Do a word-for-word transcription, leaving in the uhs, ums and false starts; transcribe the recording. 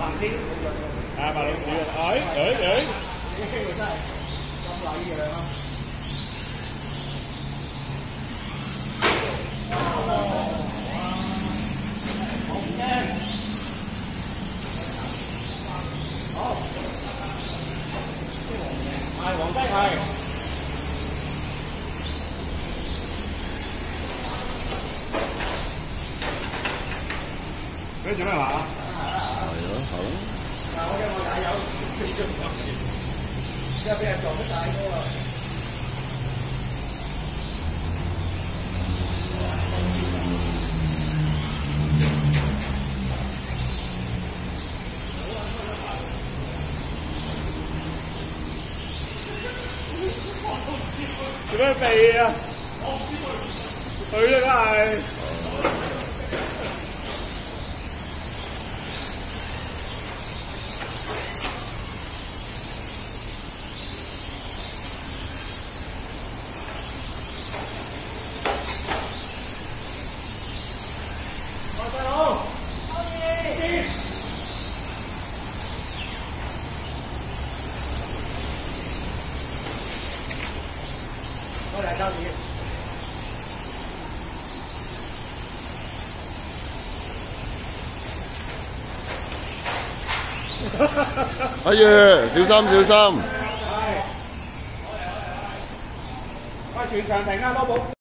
行先冇着數。 啊，白老鼠啊！哎哎哎！ 呢個真係咁禮嘅啦。好，係黃雞係。你做咩話啊？係咯，好。嗱，我嘅我也有，因為俾人撞得大哥啊！做咩避啊？佢啦，梗係。細佬，可以。我嚟交錢。 阿爺，小心小心。 係。喂，全場停啊，多寶。